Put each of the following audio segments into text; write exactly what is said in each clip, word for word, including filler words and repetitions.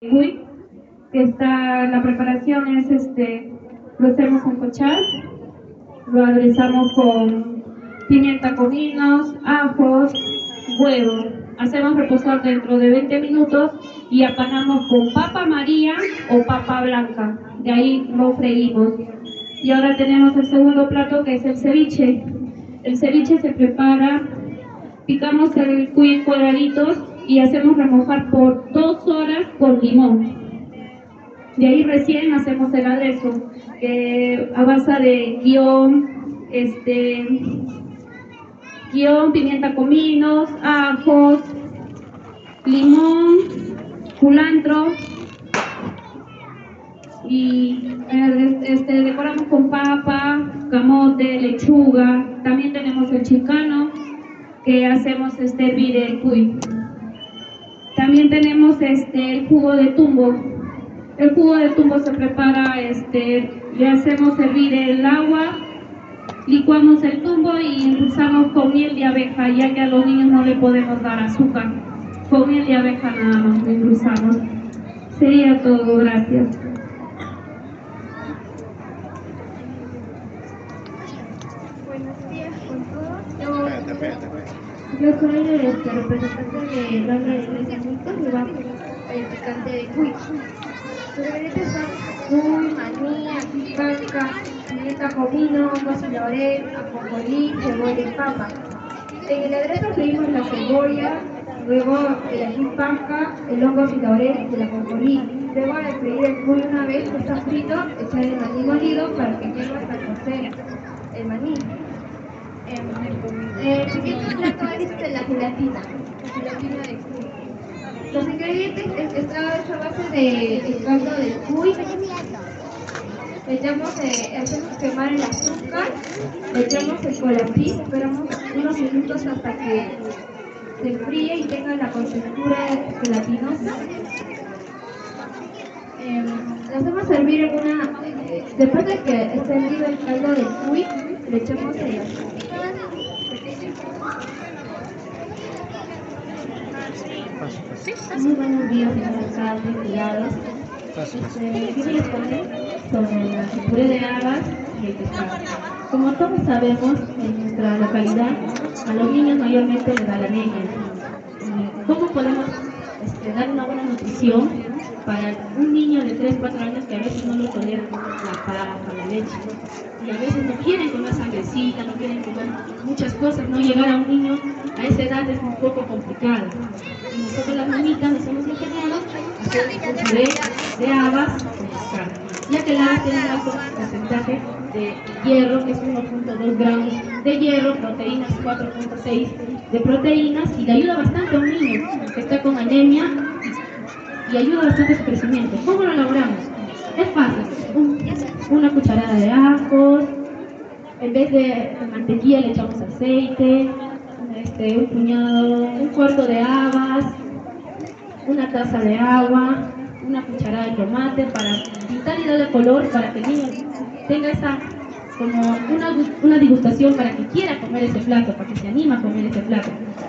Uy, que está, la preparación es este, lo hacemos sancochar, lo aderezamos con pimienta, cominos, ajos, huevo. Hacemos reposar dentro de veinte minutos y apanamos con papa María o papa blanca. De ahí lo freímos. Y ahora tenemos el segundo plato, que es el ceviche. El ceviche se prepara, picamos el cuy en cuadraditos y hacemos remojar por dos horas con limón. De ahí recién hacemos el aderezo, que a base de guión, este, guión, pimienta, cominos, ajos, limón, culantro, y eh, este, decoramos con papa, camote, lechuga. También tenemos el chicano, que hacemos este, hervir el cuy. También tenemos este, el jugo de tumbo. El jugo de tumbo se prepara, este, le hacemos hervir el agua, licuamos el tumbo y endulzamos con miel de abeja, ya que a los niños no le podemos dar azúcar. Con miel de abeja nada más lo endulzamos. Sería todo, gracias. Buenos días con todos. Yo, yo soy el este, representante de la obra de Iglesia Juntos y va a hacer el picante de cuy. Los ingredientes son cuy, maní, ají, panca, pimienta, comino, hongos y laurel, ajonjolí, cebolla y papa. En el aderezo freímos la cebolla, luego el ají, panca, el hongo y laurel y el ajonjolí. Luego de freír el cuy una vez que está frito, echar el maní molido para que quede hasta cocer el maní. El siguiente plato es este, la gelatina, la gelatina de cuy. Los ingredientes está hecho a base de el caldo de cuy. Le echamos, eh, hacemos quemar el azúcar, le echamos el colapí, esperamos unos minutos hasta que se enfríe y tenga la contextura gelatinosa. Eh, lo hacemos servir en una, eh, después de que esté hervido el caldo de cuy, le echamos el azúcar. Muy buenos días, señores alcaldes, criados. Este, quiero responder sobre la puré de habas y el pescado. Como todos sabemos, en nuestra localidad a los niños mayormente les da la anemia. ¿Cómo podemos este, dar una buena nutrición para un niño de tres, cuatro años que a veces no lo tolera la papa, la leche? Y a veces no quieren comer sangrecita, no quieren comer muchas cosas, no llegar a un niño a esa edad es un poco complicado. Y nosotros las mamitas nos hemos ingeniado a hacer un puré de habas con pescado, ya que el habas tiene un alto porcentaje de hierro, que es uno punto dos gramos de hierro, proteínas cuatro punto seis de proteínas, y le ayuda bastante a un niño que está con anemia y ayuda bastante a su crecimiento. ¿Cómo lo elaboramos? Es fácil. Un, una cucharada de ajos, en vez de mantequilla le echamos aceite, este, un puñado, un cuarto de habas, una taza de agua, una cucharada de tomate para pintar y darle color, para que el niño tenga esa como una, una degustación, para que quiera comer ese plato, para que se anime a comer ese plato.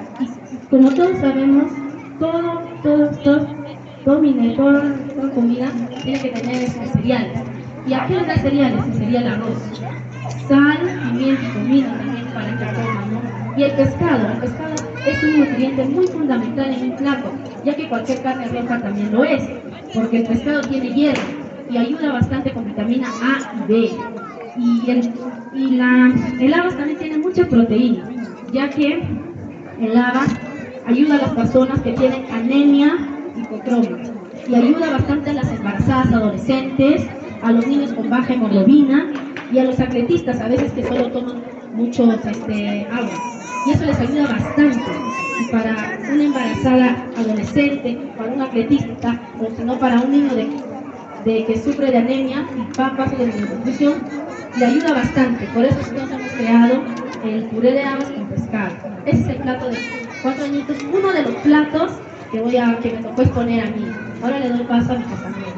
Y como todos sabemos, todo, todo, todo, todo, toda, toda comida tiene que tener esos cereales. ¿Y a qué les da cereales? El cereal arroz, sal, pimienta y comino también para que coman, ¿no? Y el pescado, el pescado es un nutriente muy fundamental en un plato, ya que cualquier carne roja también lo es, porque el pescado tiene hierro y ayuda bastante con vitamina A y B. Y el, y la, el habas también tiene mucha proteína, ya que el habas ayuda a las personas que tienen anemia hipocromia y ayuda bastante a las embarazadas adolescentes, a los niños con baja hemoglobina y a los atletistas a veces que solo toman mucho este, agua, y eso les ayuda bastante. Y para una embarazada adolescente, para un atletista, o si no para un niño de, de que sufre de anemia y papas de desnutrición, le ayuda bastante. Por eso nosotros hemos creado el puré de habas con pescado. Ese es el plato de cuatro añitos, uno de los platos que voy a que me tocó exponer a mí. Ahora le doy paso a mi compañero.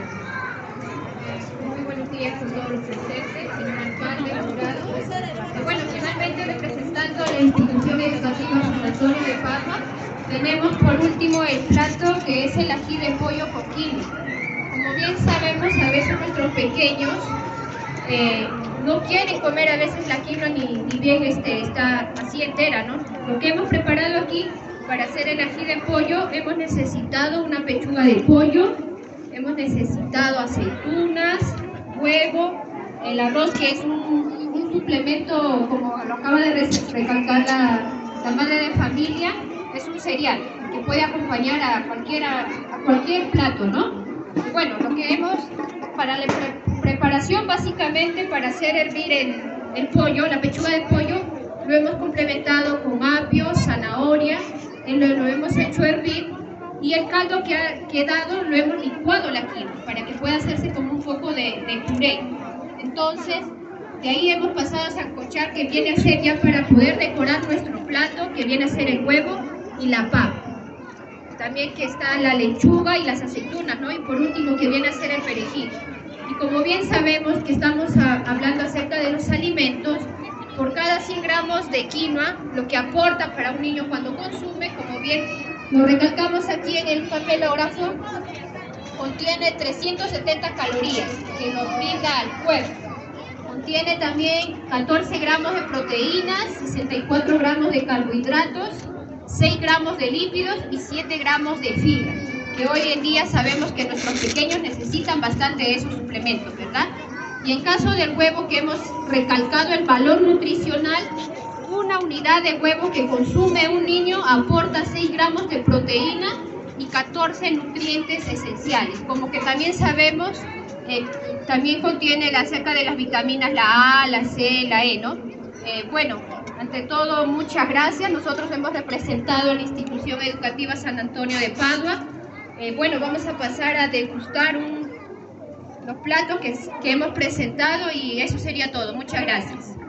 Muy buenos días con todos los presentes, señor alcalde, jurados. Y bueno, finalmente representando a la institución educativa San Antonio de Padua, tenemos por último el plato que es el ají de pollo coquino. como bien sabemos, a veces nuestros pequeños eh, no quieren comer a veces la quinoa ni, ni bien este, está así entera, ¿no? Lo que hemos preparado aquí para hacer el ají de pollo, hemos necesitado una pechuga de pollo, hemos necesitado aceitunas, huevo, el arroz, que es un, un suplemento, como lo acaba de recalcar la, la madre de familia, es un cereal que puede acompañar a, cualquiera, a cualquier plato, ¿no? Y bueno, lo que hemos, para la pre preparación básicamente para hacer hervir el, el pollo, la pechuga de pollo, lo hemos complementado con apio, zanahoria, lo, lo hemos hecho hervir, y el caldo que ha quedado lo hemos licuado la quinoa para que pueda hacerse como un poco de, de puré. Entonces, de ahí hemos pasado a sancochar, que viene a ser ya para poder decorar nuestro plato, que viene a ser el huevo y la papa. También que está la lechuga y las aceitunas, ¿no? Y por último que viene a ser el perejil. Y como bien sabemos que estamos a, hablando acerca de los alimentos, por cada cien gramos de quinoa, lo que aporta para un niño cuando consume, como bien lo recalcamos aquí en el papelógrafo, contiene trescientas setenta calorías que nos brinda al cuerpo. Contiene también catorce gramos de proteínas, sesenta y cuatro gramos de carbohidratos, seis gramos de lípidos y siete gramos de fibra, que hoy en día sabemos que nuestros pequeños necesitan bastante de esos suplementos, ¿verdad? Y en caso del huevo, que hemos recalcado el valor nutricional, una unidad de huevo que consume un niño aporta seis gramos de proteína y catorce nutrientes esenciales. Como que también sabemos, eh, también contiene acerca de las vitaminas, la A, la C, la E, ¿no? Eh, bueno, ante todo, muchas gracias. Nosotros hemos representado a la Institución Educativa San Antonio de Padua. Eh, bueno, vamos a pasar a degustar un, los platos que, que hemos presentado, y eso sería todo. Muchas gracias.